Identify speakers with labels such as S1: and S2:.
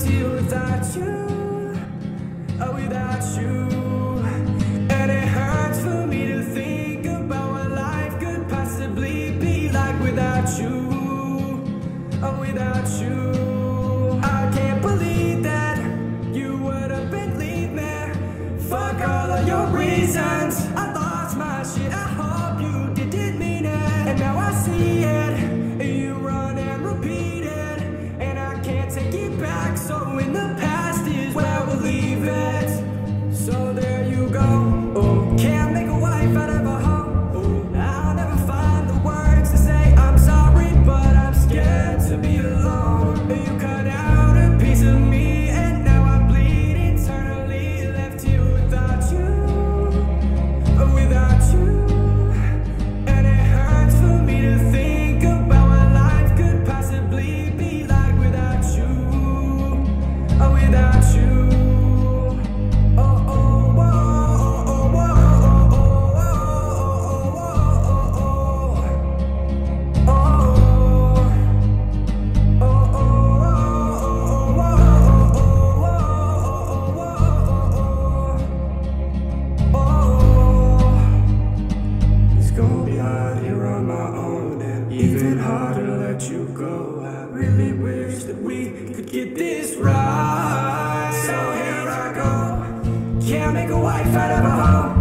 S1: here without you, without you. And it hurts for me to think about what life could possibly be like without you, without you. I can't believe that you would have been leave me. Fuck all of your reasons. I lost my shit, I hope you didn't mean it. And now I see it, you run and repeat it, and I can't take it back. So in the past is where we'll leave it. So there you go. Oh, can't make a wife out of a hoe. Oh, I'll never find the words to say I'm sorry, but I'm scared to be alone. You cut out a piece of me, and now I bleed internally, left here without you, without you. And it hurts for me to think about what life could possibly be like without you, without you. Even harder to let you go. I really wish that we could get this right. So here I go. Can't make a wife out of a hoe.